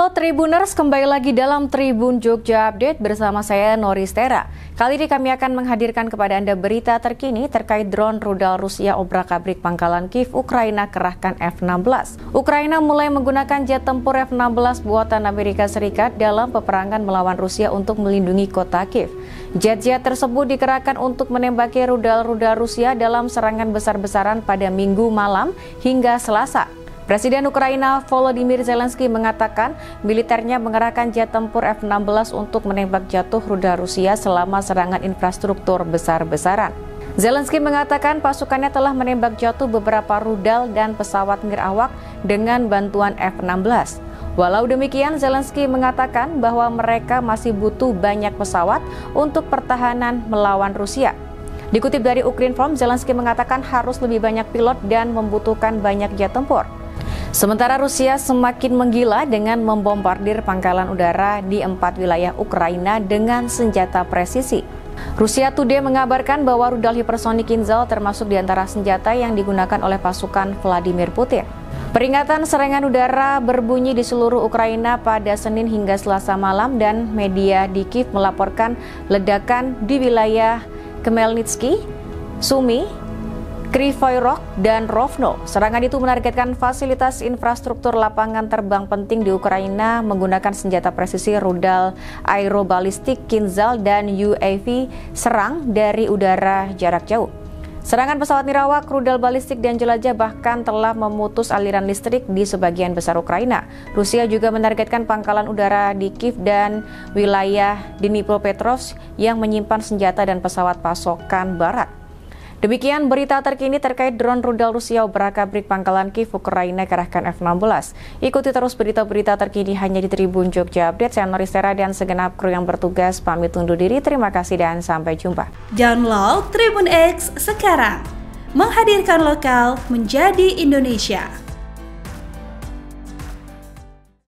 Halo Tribuners, kembali lagi dalam Tribun Jogja Update bersama saya Noristera. Kali ini kami akan menghadirkan kepada Anda berita terkini terkait drone rudal Rusia obrak-abrik pangkalan Kiev, Ukraina kerahkan F-16. Ukraina mulai menggunakan jet tempur F-16 buatan Amerika Serikat dalam peperangan melawan Rusia untuk melindungi kota Kiev. Jet-jet tersebut dikerahkan untuk menembaki rudal-rudal Rusia dalam serangan besar-besaran pada Minggu malam hingga Selasa. Presiden Ukraina Volodymyr Zelensky mengatakan militernya mengerahkan jet tempur F-16 untuk menembak jatuh rudal Rusia selama serangan infrastruktur besar-besaran. Zelensky mengatakan pasukannya telah menembak jatuh beberapa rudal dan pesawat nirawak dengan bantuan F-16. Walau demikian, Zelensky mengatakan bahwa mereka masih butuh banyak pesawat untuk pertahanan melawan Rusia. Dikutip dari Ukrinform, Zelensky mengatakan harus lebih banyak pilot dan membutuhkan banyak jet tempur. Sementara Rusia semakin menggila dengan membombardir pangkalan udara di 4 wilayah Ukraina dengan senjata presisi. Rusia Today mengabarkan bahwa rudal hipersonik Kinzhal termasuk di antara senjata yang digunakan oleh pasukan Vladimir Putin. Peringatan serangan udara berbunyi di seluruh Ukraina pada Senin hingga Selasa malam dan media di Kiev melaporkan ledakan di wilayah Khmelnytskyi, Sumy, Kryvyi Rog, dan Rovno. Serangan itu menargetkan fasilitas infrastruktur lapangan terbang penting di Ukraina menggunakan senjata presisi rudal aerobalistik Kinzhal dan UAV serang dari udara jarak jauh. Serangan pesawat nirawak, rudal balistik, dan jelajah bahkan telah memutus aliran listrik di sebagian besar Ukraina. Rusia juga menargetkan pangkalan udara di Kiev dan wilayah Dnipropetrovsk yang menyimpan senjata dan pesawat pasokan barat. Demikian berita terkini terkait drone rudal Rusia obrak-abrik pangkalan Kiev, Ukraina kerahkan F-16. Ikuti terus berita-berita terkini hanya di Tribun Jogja Update. Saya Noristera dan segenap kru yang bertugas pamit undur diri. Terima kasih dan sampai jumpa. Download Tribun X sekarang. Menghadirkan lokal menjadi Indonesia.